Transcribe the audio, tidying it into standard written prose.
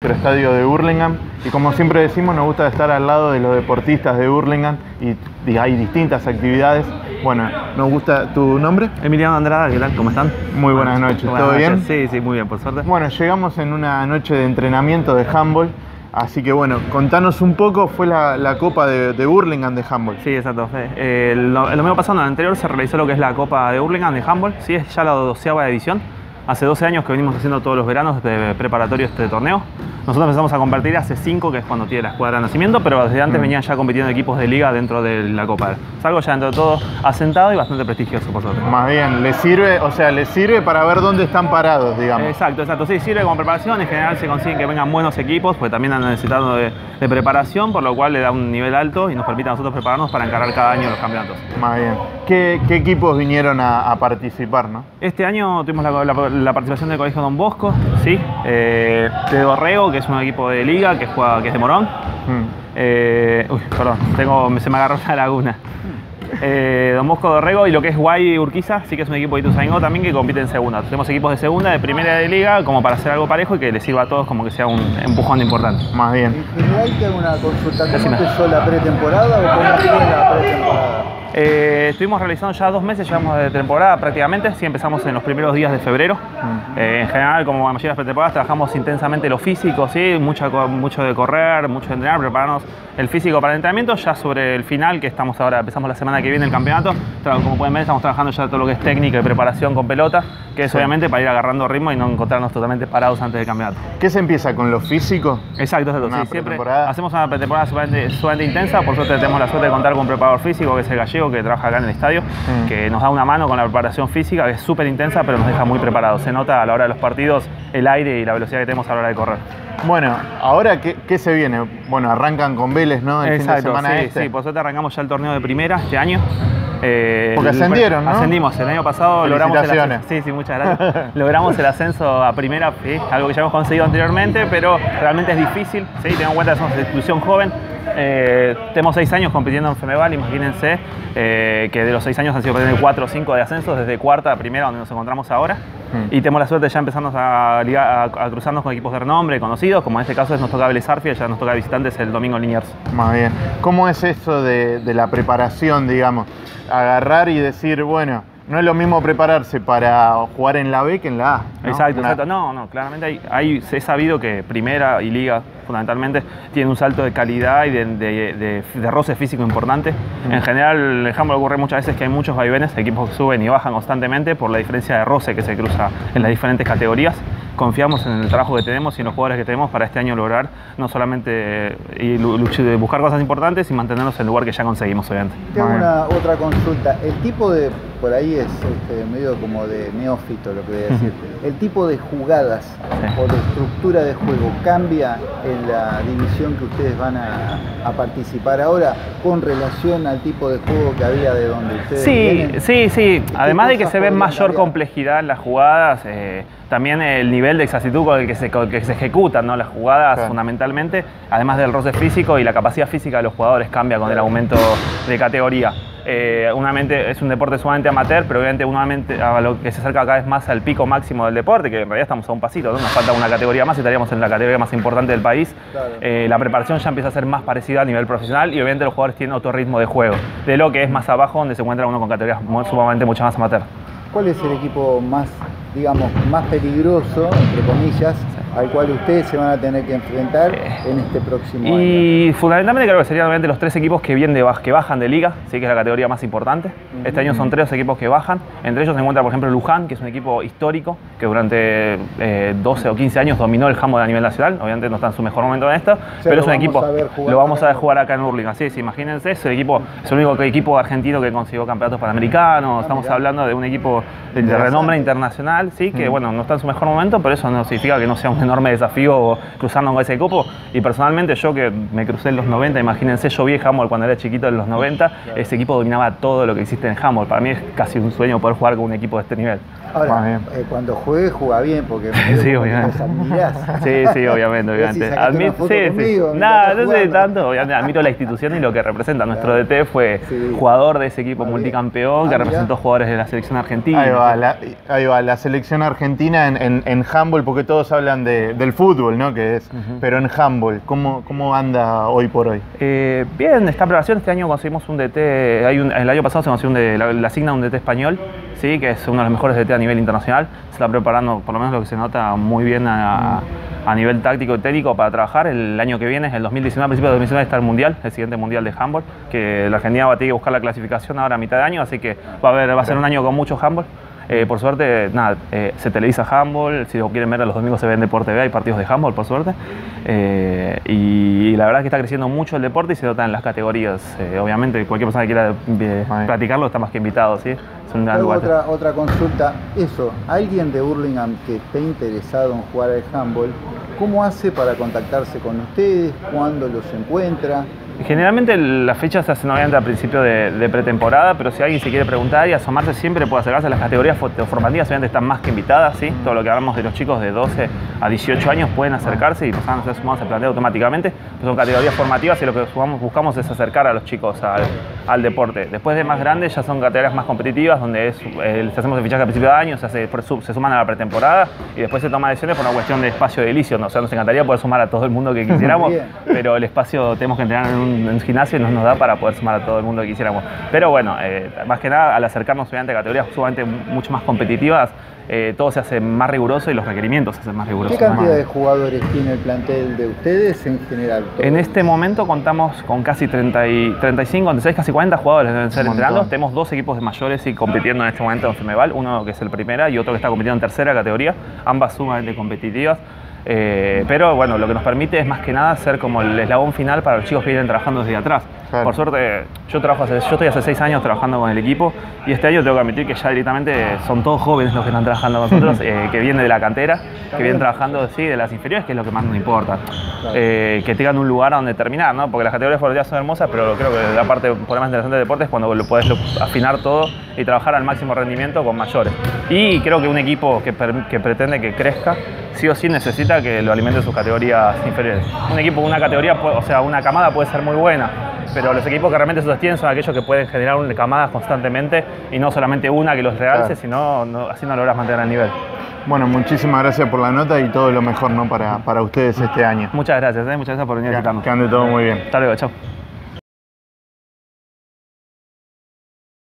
nuestro estadio de Hurlingham y como siempre decimos nos gusta estar al lado de los deportistas de Hurlingham y hay distintas actividades. Bueno, nos gusta. ¿Tu nombre? Emiliano Andrada, ¿qué tal? ¿Cómo están? Muy buenas noches, ¿todo bien? Sí, sí, muy bien, por suerte. Bueno, llegamos en una noche de entrenamiento de handball, así que bueno, contanos un poco, fue la Copa de Hurlingham de handball. Sí, exacto. El domingo pasado, en el anterior, se realizó lo que es la Copa de Hurlingham de handball, sí, es ya la 12ª edición. Hace 12 años que venimos haciendo todos los veranos de preparatorio este torneo. Nosotros empezamos a competir hace 5, que es cuando tiene la escuadra de nacimiento, pero desde antes venían ya compitiendo equipos de liga dentro de la Copa. Es algo ya dentro de todo asentado y bastante prestigioso, por suerte. Más bien, les sirve para ver dónde están parados, digamos. Exacto, exacto. Sí, sirve como preparación. En general se consiguen que vengan buenos equipos, porque también han necesitado de preparación, por lo cual le da un nivel alto y nos permite a nosotros prepararnos para encarar cada año los campeonatos. Más bien. ¿Qué equipos vinieron a participar, no? Este año tuvimos la participación del Colegio Don Bosco, ¿sí? De Dorrego, que es un equipo de liga que es de Morón. Perdón, se me agarró la laguna. Don Bosco Dorrego y lo que es Guay Urquiza, sí que es un equipo de Ituzaingó también que compite en segunda. Tenemos equipos de segunda, de primera y de liga, como para hacer algo parejo y que les sirva a todos como que sea un empujón importante. Más bien. En general, te hago una consulta. ¿Cómo empezó la pretemporada o cómo fue la pretemporada? Estuvimos realizando ya 2 meses, llevamos de temporada prácticamente, sí empezamos en los primeros días de febrero. En general, como la mayoría de las pretemporadas, trabajamos intensamente lo físico, ¿sí? mucho de correr, mucho de entrenar, prepararnos el físico para el entrenamiento. Ya sobre el final, que estamos ahora, empezamos la semana que viene el campeonato, como pueden ver estamos trabajando ya todo lo que es técnica y preparación con pelota, que es obviamente para ir agarrando ritmo y no encontrarnos totalmente parados antes del campeonato. ¿Qué se empieza con lo físico? Exacto, sí, siempre hacemos una pretemporada sumamente intensa. Por suerte tenemos la suerte de contar con un preparador físico, que es el Gallego, que trabaja acá en el estadio, que nos da una mano con la preparación física, que es súper intensa, pero nos deja muy preparados. Se nota a la hora de los partidos el aire y la velocidad que tenemos a la hora de correr. Bueno, ahora ¿qué se viene? Bueno, arrancan con Vélez, ¿no? El fin de semana sí, por suerte arrancamos ya el torneo de primera este año. Porque ascendieron, ¿no? Ascendimos, el año pasado logramos el ascenso. Sí, muchas gracias. Logramos el ascenso a primera, ¿sí? Algo que ya hemos conseguido anteriormente, pero realmente es difícil, ¿sí? Teniendo en cuenta que somos una institución joven. Tenemos 6 años compitiendo en Femeval, imagínense que de los 6 años han sido 4 o 5 de ascensos, desde cuarta a primera, donde nos encontramos ahora. Y tenemos la suerte de ya empezarnos a cruzarnos con equipos de renombre, conocidos, como en este caso nos toca Vélez Arfiel, ya nos toca visitantes el domingo en Liniers. Más bien. ¿Cómo es eso de la preparación, digamos? Agarrar y decir, bueno, no es lo mismo prepararse para jugar en la B que en la A, ¿no? Exacto. No, claramente he sabido que primera y liga, fundamentalmente, tienen un salto de calidad y de roce físico importante. En general, el handball ocurre muchas veces que hay muchos vaivenes, equipos que suben y bajan constantemente por la diferencia de roce que se cruza en las diferentes categorías. Confiamos en el trabajo que tenemos y en los jugadores que tenemos para este año lograr no solamente buscar cosas importantes y mantenernos en el lugar que ya conseguimos, obviamente. Tengo una otra consulta. El tipo de, por ahí es medio como de neófito lo que voy a decir, el tipo de jugadas o de estructura de juego cambia en la división que ustedes van a participar ahora con relación al tipo de juego que había de donde ustedes vienen. Sí. Además de que se ve mayor complejidad en las jugadas, también el nivel de exactitud con el que se ejecutan, ¿no? Las jugadas, fundamentalmente, además del roce físico y la capacidad física de los jugadores cambia con el aumento de categoría. Es un deporte sumamente amateur, pero obviamente a lo que se acerca cada vez más al pico máximo del deporte, que en realidad estamos a un pasito, ¿no? Nos falta una categoría más y estaríamos en la categoría más importante del país. Claro. La preparación ya empieza a ser más parecida a nivel profesional y obviamente los jugadores tienen otro ritmo de juego, de lo que es más abajo, donde se encuentra uno con categorías sumamente mucho más amateur. ¿Cuál es el equipo más, digamos, más peligroso, entre comillas, al cual ustedes se van a tener que enfrentar en este próximo año? Y fundamentalmente creo que serían obviamente los 3 equipos que bajan de liga, ¿sí? Que es la categoría más importante. Este año son 3 equipos que bajan. Entre ellos se encuentra, por ejemplo, Luján, que es un equipo histórico, que durante 12 o 15 años dominó el handball a nivel nacional. Obviamente no está en su mejor momento en esto, pero es un equipo, lo vamos a ver jugar acá en Hurlingham. Sí, imagínense, es el único equipo argentino que consiguió campeonatos panamericanos. Estamos hablando de un equipo de renombre internacional, ¿sí? Que bueno, no está en su mejor momento, pero eso no significa que no sea un enorme desafío cruzarnos con ese equipo. Y personalmente yo, que me crucé en los 90, imagínense, yo vi handball cuando era chiquito en los 90, ese equipo dominaba todo lo que existe en handball. Para mí es casi un sueño poder jugar con un equipo de este nivel. Ahora, cuando juegue, juega bien, porque sí, obviamente. Sí, obviamente. Sí, sí. Nada, no sé tanto. Obviamente, admiro la institución y lo que representa. Nuestro DT fue jugador de ese equipo multicampeón que representó jugadores de la selección argentina. Ahí va, la selección argentina en handball, porque todos hablan del fútbol, ¿no? Pero en handball, ¿cómo anda hoy por hoy? Bien, está en preparación. Este año conseguimos un DT. El año pasado se consiguió la asigna un DT español, sí, que es uno de los mejores DT a nivel internacional. Se está preparando, por lo menos lo que se nota, muy bien a nivel táctico y técnico para trabajar. El año que viene, el 2019, a principios de 2019, está el Mundial, el siguiente Mundial de handball, que la Argentina va a tener que buscar la clasificación ahora a mitad de año, así que va a ser un año con mucho handball. Por suerte, nada, se televisa handball, si lo quieren ver los domingos se ve en Deporte TV, hay partidos de handball, por suerte. Y la verdad es que está creciendo mucho el deporte y se nota en las categorías. Obviamente, cualquier persona que quiera practicarlo está más que invitado, ¿sí? Es un gran lugar. Otra consulta, alguien de Hurlingham que esté interesado en jugar al handball, ¿cómo hace para contactarse con ustedes? ¿Cuándo los encuentra? Generalmente las fechas se hacen obviamente a principio de pretemporada, pero si alguien se quiere preguntar y asomarse siempre puede acercarse a las categorías formativas, obviamente están más que invitadas, ¿sí? Todo lo que hablamos de los chicos de 12 a 18 años pueden acercarse y pasan a ser sumados al planteo automáticamente. Son categorías formativas y lo que buscamos es acercar a los chicos al deporte. Después de más grandes ya son categorías más competitivas, donde les hacemos el fichaje a principio de año, se suman a la pretemporada y después se toman decisiones por una cuestión de espacio edilicio. O sea, nos encantaría poder sumar a todo el mundo que quisiéramos, pero el espacio tenemos que entrenar en un gimnasio y no nos da para poder sumar a todo el mundo que quisiéramos. Pero bueno, más que nada, al acercarnos obviamente a categorías sumamente mucho más competitivas, todo se hace más riguroso y los requerimientos se hacen más rigurosos. ¿Qué cantidad de jugadores tiene el plantel de ustedes en general? En este momento contamos con casi 35, 36, casi 40 jugadores deben ser entrenando. Tenemos 2 equipos de mayores y compitiendo en este momento en Femeval, uno que es el primera y otro que está compitiendo en tercera categoría, ambas sumamente competitivas. Pero bueno, lo que nos permite es más que nada ser como el eslabón final para los chicos que vienen trabajando desde atrás. Claro. Por suerte, yo estoy hace 6 años trabajando con el equipo y este año tengo que admitir que ya directamente son todos jóvenes los que están trabajando con nosotros, que vienen de la cantera, que vienen trabajando de las inferiores, que es lo que más nos importa. Claro. Que tengan un lugar donde terminar, ¿no? Porque las categorías formativas son hermosas, pero creo que la parte por lo más interesante del deporte es cuando lo puedes afinar todo y trabajar al máximo rendimiento con mayores. Y creo que un equipo que pretende que crezca, sí o sí necesita que lo alimente sus categorías inferiores. Un equipo con una categoría, o sea, una camada puede ser muy buena, pero los equipos que realmente se sostienen son aquellos que pueden generar camadas constantemente y no solamente una que los realce, sino así no logras mantener el nivel. Bueno, muchísimas gracias por la nota y todo lo mejor, ¿no? para ustedes este año. Muchas gracias por venir a visitarnos. Que ande todo muy bien. Hasta luego, chao.